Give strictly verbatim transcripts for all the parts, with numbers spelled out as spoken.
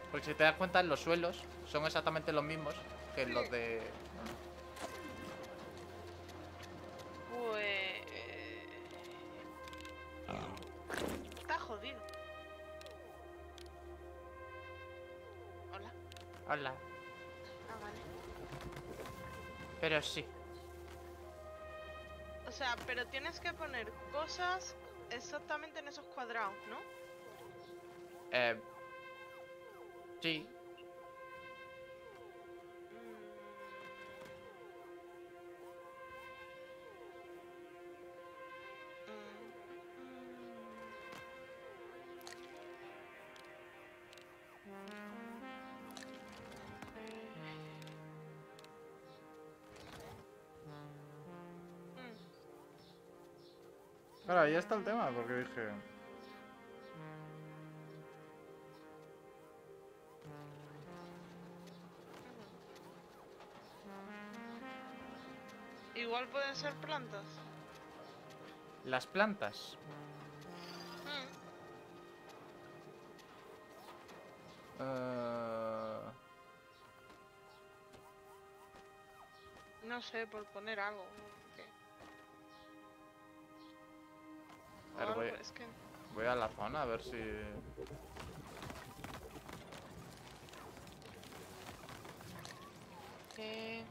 Porque si te das cuenta, los suelos son exactamente los mismos que los de... Pues... Está jodido. Hola. Hola. Ah, vale. Pero sí. O sea, pero tienes que poner cosas exactamente en esos cuadrados, ¿no? Eh... Sí. Claro, ahí está el tema, porque dije... Igual pueden ser plantas. Las plantas. Mm, Eh... No sé, por poner algo. ¿Qué? A O ver, voy, algo, es que... voy a la zona a ver si... ¿Qué?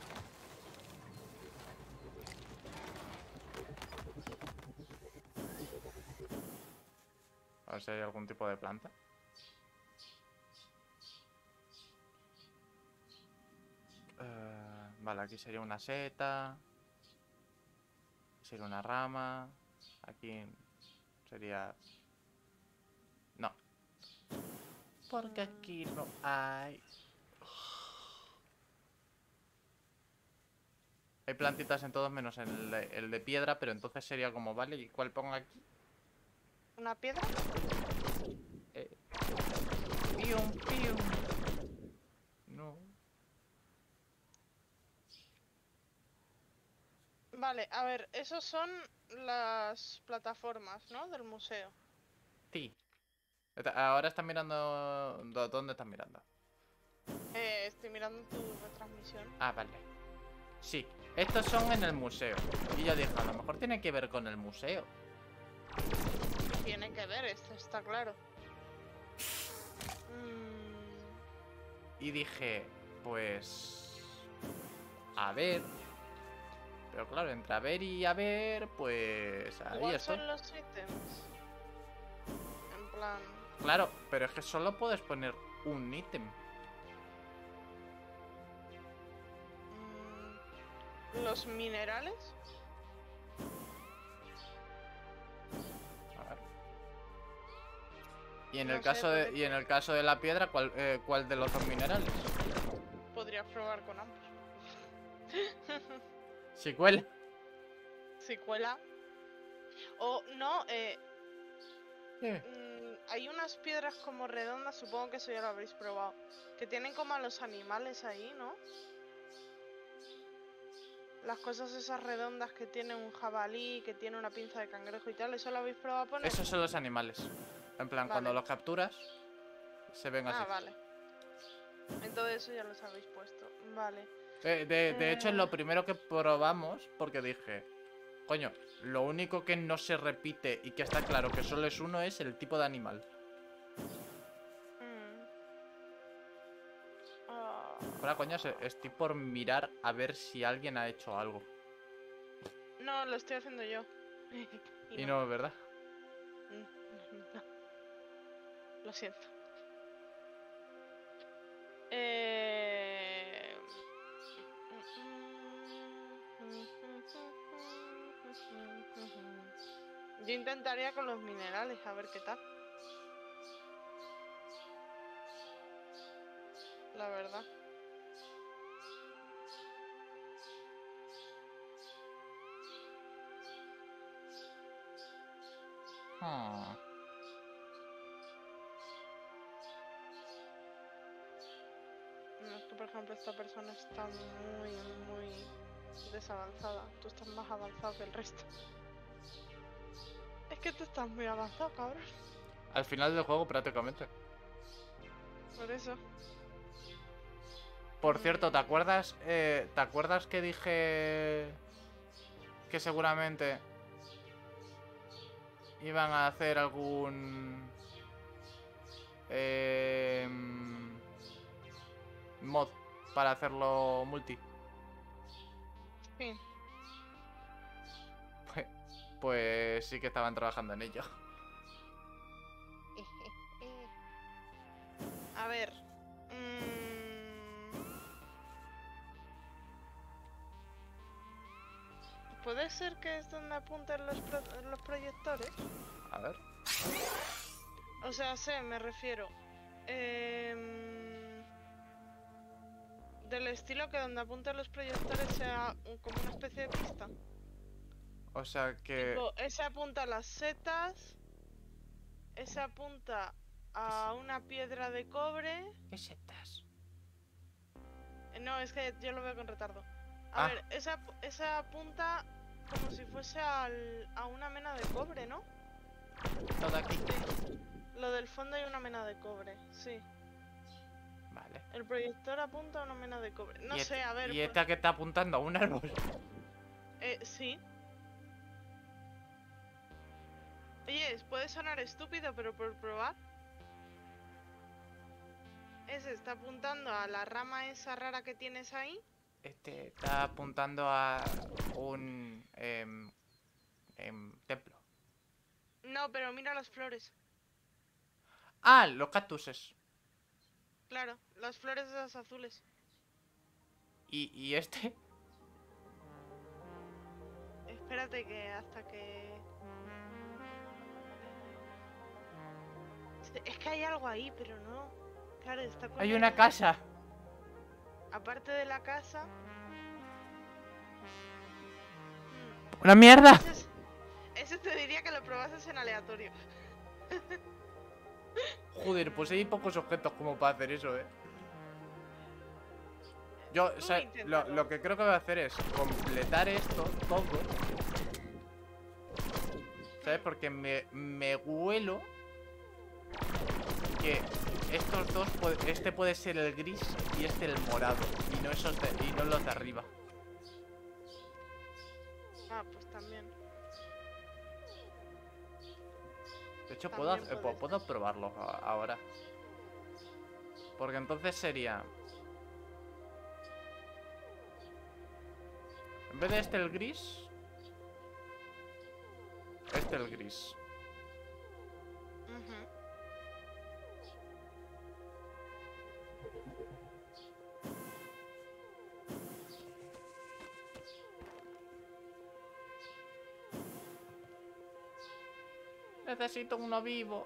A ver si hay algún tipo de planta. Eh, vale, aquí sería una seta. Sería una rama. Aquí sería... No. Porque aquí no hay... Hay plantitas en todos menos en el de, el de piedra, pero entonces sería como, vale, ¿y cuál pongo aquí? ¿Una piedra? Eh, pium, pium. No. Vale, a ver, esos son las plataformas, ¿no? Del museo. Sí. Está- Ahora están mirando... ¿dó- ¿Dónde están mirando? Eh, estoy mirando tu retransmisión. Ah, vale. Sí. Estos son en el museo. Y yo dije, a lo mejor tiene que ver con el museo. Tiene que ver, esto está claro. Mm, Y dije, pues... A ver. Pero claro, entre a ver y a ver, pues... Ahí Igual estoy. son los ítems. En plan... Claro, pero es que solo puedes poner un ítem. mm, los minerales. A ver. Y en el No sé, caso de, puede y en que... el caso de la piedra, ¿cuál, eh, ¿cuál de los dos minerales? Podrías probar con ambos. Si cuela. Si cuela. O no, eh... Eh, mm, hay unas piedras como redondas, supongo que eso ya lo habréis probado. Que tienen como a los animales ahí, ¿no? Las cosas esas redondas que tiene un jabalí, que tiene una pinza de cangrejo y tal, ¿eso lo habéis probado a poner? Esos son los animales. En plan, cuando Vale. los capturas, se ven así. Ah, vale. Entonces eso ya los habéis puesto. Vale. Eh, de, de hecho, es Eh, lo primero que probamos porque dije, coño, lo único que no se repite y que está claro que solo es uno es el tipo de animal. mm, ah, Ahora, coño, se- estoy por mirar a ver si alguien ha hecho algo. no, lo estoy haciendo yo. Y Y no. no, ¿verdad? Mm, no. Lo siento. Eh... Yo intentaría con los minerales, a ver qué tal. La verdad. Hmm. No, es que por ejemplo esta persona está muy, muy desavanzada. Tú estás más avanzado que el resto. Es que tú estás muy avanzado, cabrón. Al final del juego, prácticamente. Por eso. Por cierto, ¿te acuerdas? Eh, ¿Te acuerdas que dije que seguramente iban a hacer algún eh, mod para hacerlo multi? Sí. Pues, pues sí que estaban trabajando en ello. A ver. mm, ¿Puede ser que es donde apuntan los, pro- los proyectores? A ver. O sea, sé, me refiero. em, del estilo que donde apuntan los proyectores sea un- como una especie de pista. O sea que... Tipo, ese apunta a las setas. Ese apunta a una piedra de cobre. ¿Qué setas? Eh, No, es que yo lo veo con retardo. A Ah. ver, esa, ap- esa apunta como si fuese al, a una mena de cobre, ¿no? Todo aquí. Sí. Lo del fondo hay una mena de cobre, sí. Vale. El proyector apunta a una mena de cobre. No ¿Y sé, este- a ver. ¿Y pues- esta que está apuntando a un árbol? eh, sí. Oye, puede sonar estúpido, pero por probar. Ese está apuntando a la rama esa rara que tienes ahí. Este está apuntando a un em, em, templo. No, pero mira las flores. Ah, los cactuses. Claro, las flores esas azules. ¿Y, y este? Espérate que hasta que... Es que hay algo ahí, pero no. Claro, está con Hay el- una casa. Aparte de la casa... Hmm, ¡Una mierda! Ese, es- ese te diría que lo probases en aleatorio. Joder, pues hay pocos objetos como para hacer eso, eh. Yo, Tú o sea, lo, inténtalo. lo que creo que voy a hacer es completar esto todo. ¿Sabes? Porque me, me huelo que estos dos, puede- este puede ser el gris y este el morado. Y no, esos de- y no los de arriba. Ah, pues también. De hecho, puedo, También hacer- puede pu- puedo probarlo a- ahora. Porque entonces sería... En vez de este el gris... Este el gris. Ujú. Necesito uno vivo.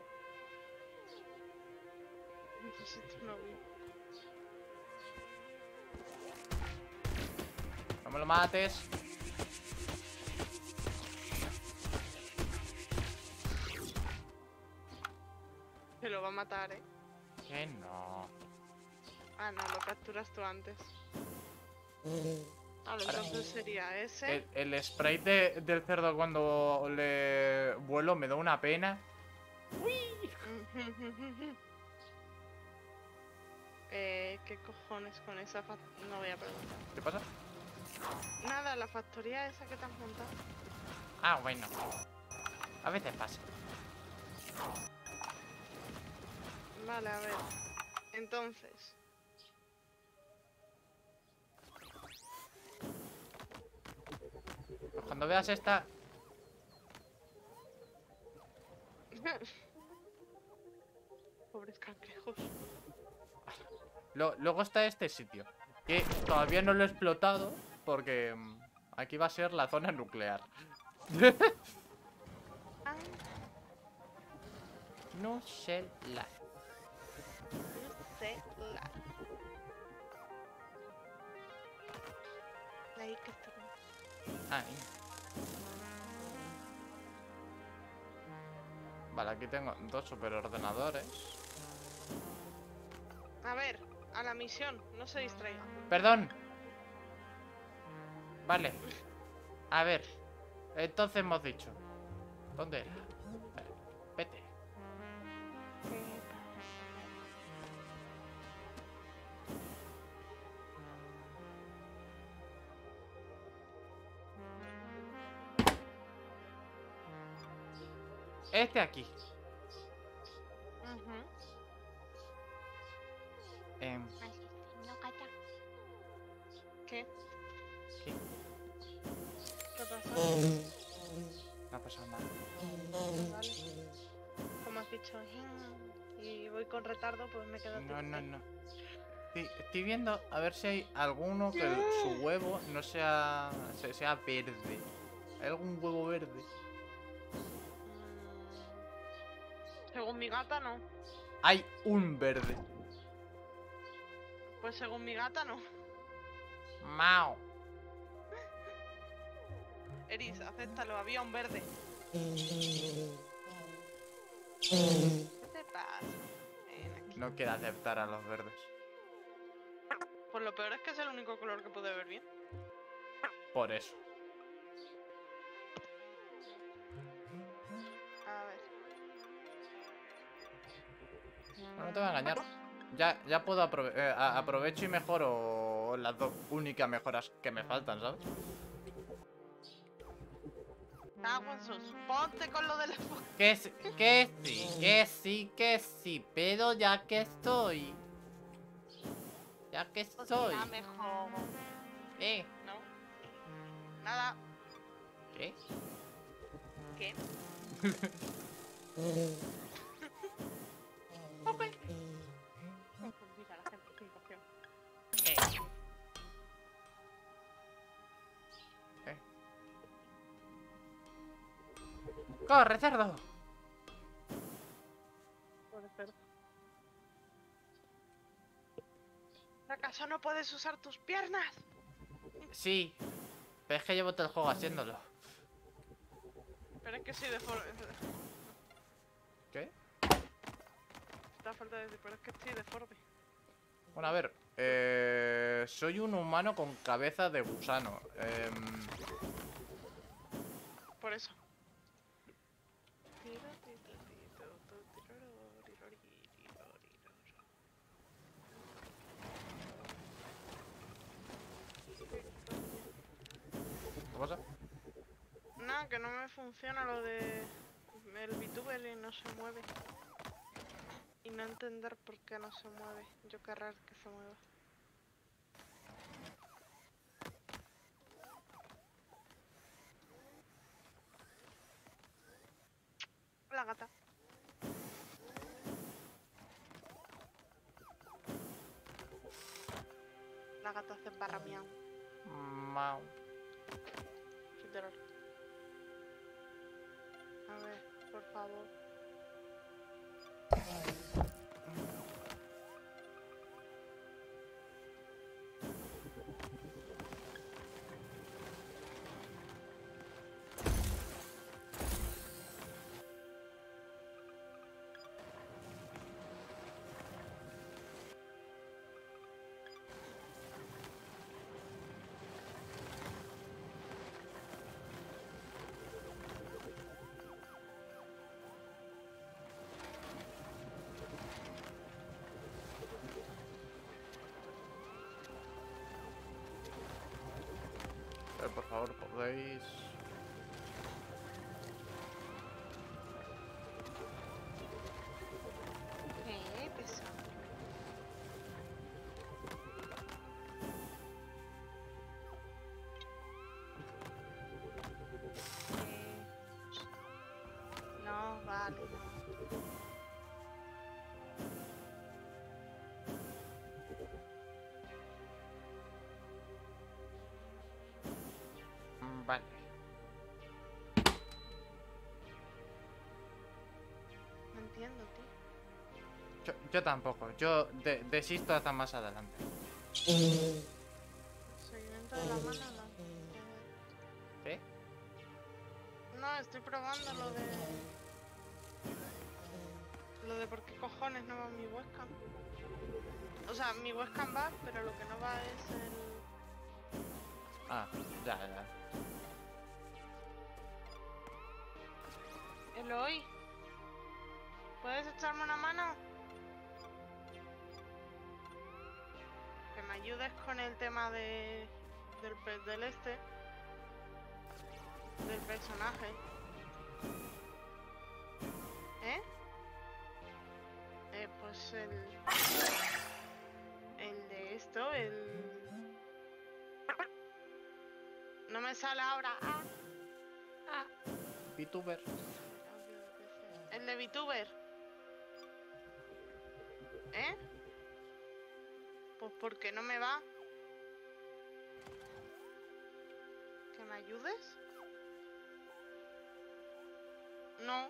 Necesito uno vivo. No me lo mates. Se lo va a matar, ¿eh? Que no. Ah, no, lo capturas tú antes. Vale, Ahora- entonces sería ese. El, el spray de- del cerdo cuando le vuelo me da una pena. eh, ¿Qué cojones con esa fac- No voy a preguntar. ¿Qué pasa? Nada, la factoría esa que te has montado. Ah, bueno. A veces pasa. Vale, a ver. Entonces. Cuando veas esta... Pobres cangrejos. lo- luego está este sitio. Que todavía no lo he explotado porque mm, aquí va a ser la zona nuclear. Ah, No sé la... no sé la. La I que está- Ahí. Vale, aquí tengo dos superordenadores. A ver, a la misión, no se distraiga. Perdón. Vale. A ver. Entonces hemos dicho. ¿Dónde era? Vale, vete. Este aquí. Ujú. Em, No, calla. ¿Qué? ¿Qué? ¿Qué pasa? No ha pasado nada. Vale. Como has dicho, "Jin", y voy con retardo, pues me quedo No, no, triste. no. Sí, estoy viendo a ver si hay alguno que el- su huevo no sea, se- sea verde. ¿Hay algún huevo verde? Mm, Según mi gata, no. Hay un verde. Pues según mi gata, no. Mao. Eris, acéptalo, había un verde. ¿Qué te pasa? Ven aquí. No quiere aceptar a los verdes. Pues lo peor es que es el único color que puede ver bien. Por eso. A ver. No, no te voy a engañar. Ya, ya puedo aprove eh, a- aprovecho y mejoro las dos únicas mejoras que me faltan, ¿sabes? Cago en sus. Ponte con lo de la fu- Que sí, que sí, que sí, que sí. Pero ya que estoy. Ya que Pues estoy. será mejor. ¿Eh? ¿No? Nada. ¿Qué? ¿Qué? Ok. Pues mira, la gentrificación. ¿Qué? ¿Eh? ¡Corre, cerdo! Puede ser. ¿Acaso no puedes usar tus piernas? Sí. Pero es que llevo todo el juego haciéndolo. Pero es que soy de for... ¿Qué? Da falta de decir, pero es que estoy deforme. Bueno, a ver. Eh, soy un humano con cabeza de gusano. Em, Por eso. ¿Qué pasa? Nada, que no me funciona lo de el VTuber y no se mueve. Y no entender por qué no se mueve. Yo querré que se mueva. La gata. La gata hace barra miau. Mau. Literal. A ver, por favor. Eh, por favor, podéis... Qué pesado. Eh, No, vale, no. Mm, Vale. No entiendo, tío. Yo, yo tampoco. Yo de- desisto hasta más adelante. Seguimiento de la mano, no. ¿Qué? No, estoy probando lo de... Lo de por qué cojones no va mi webcam. O sea, mi webcam va, pero lo que no va es el... Ah, ya, ya. Eloy. ¿Puedes echarme una mano? Que me ayudes con el tema de... Del, pe- del este. Del personaje. es el... El de esto, el... No me sale ahora. Ah, ah. VTuber. El de VTuber. ¿Eh? Pues porque no me va. ¿Que me ayudes? No.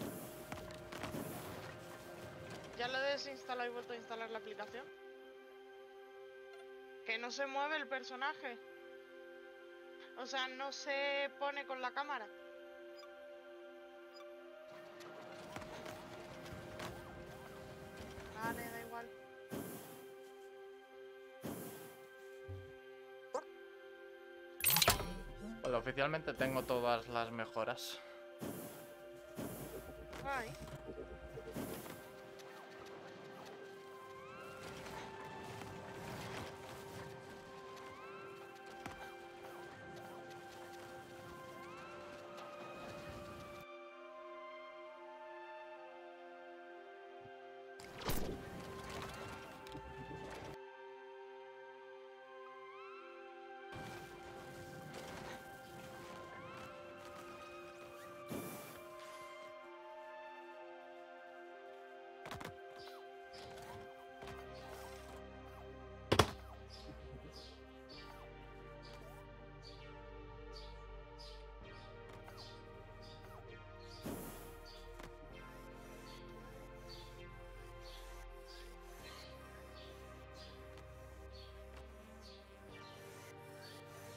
Ya lo he desinstalado y vuelto a instalar la aplicación. Que no se mueve el personaje. O sea, no se pone con la cámara. Vale, da igual. Bueno, oficialmente tengo todas las mejoras. Ay.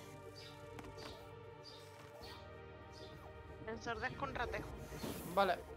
Ensordezco un ratejo. Vale.